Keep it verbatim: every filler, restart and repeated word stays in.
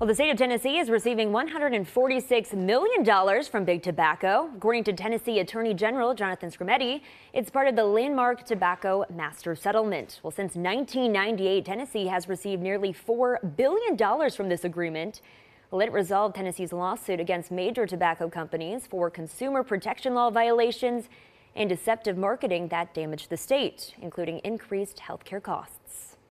Well, the state of Tennessee is receiving one hundred forty-six million dollars from Big Tobacco. According to Tennessee Attorney General Jonathan Skrmetti, it's part of the landmark tobacco master settlement. Well, since nineteen ninety-eight, Tennessee has received nearly four billion dollars from this agreement. Well, it resolved Tennessee's lawsuit against major tobacco companies for consumer protection law violations and deceptive marketing that damaged the state, including increased health care costs.